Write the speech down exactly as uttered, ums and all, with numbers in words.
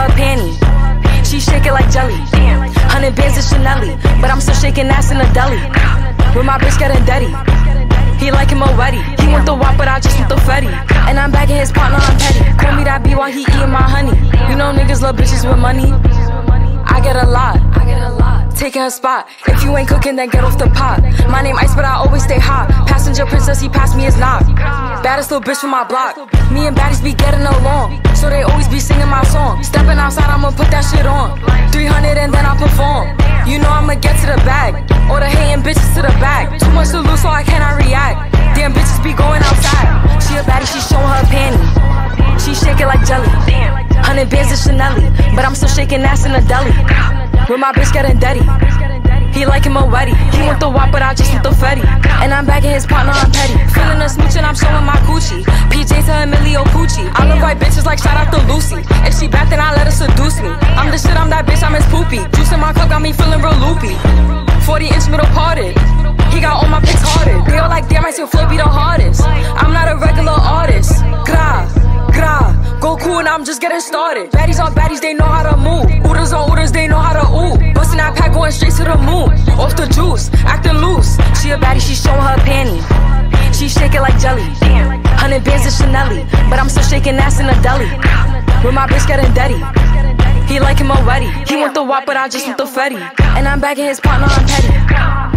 her panty. She shake it like jelly. Hundred bands of Chanel, but I'm still shaking ass in the deli. With my bitch getting dirty. He like him already. He want the wop, but I just want the fetty. And I'm bagging his partner, I'm petty. Call me that B while he eating my honey. You know niggas love bitches with money. I get a lot. Taking her spot. If you ain't cooking, then get off the pot. My name Ice, but I always stay hot. Passenger princess, he passed me his knock. Baddest little bitch from my block. Me and baddies be getting along, so they always be singing my song. Stepping outside, I'ma put that shit on. three hundred and then I perform. You know I'ma get to the bag. All the hating bitches to the back. Too much to lose, so I cannot react. Damn bitches be going outside. She a baddie, she showing her panty. She shake it like jelly. Hundred bands of Chanel, but I'm still shaking ass in the deli. With my bitch getting dirty. He like him already. He want the wop, but I just want the fetty. And I'm bagging his partner, I'm petty. Feeling a smooch and I'm showing my coochie. P J to Emilio Pucci. I love white bitches like shout out to Lucy. If she bad, then I let her seduce me. I'm the shit, I'm that bitch, I'm his poopy. Juice in my cup got me feeling real loopy. forty inch middle parted. He got all my pics hearted. They all like, damn, I still flip be the hardest. I'm not a regular artist. Gra, gra. Go cool and I'm just getting started. Baddies on baddies, they know how to move. Oodles on oodles, they know how to ooh. Bustin' that pack going straight to the moon. Off the juice, acting loose. She a baddie, she showing her panty. She shake it like jelly. Hundred bands of Chanel, but I'm still shaking ass in the deli. With my bitch getting dirty. He like him already. He want the wop, but I just want the fetty. And I'm bagging his partner, I'm petty.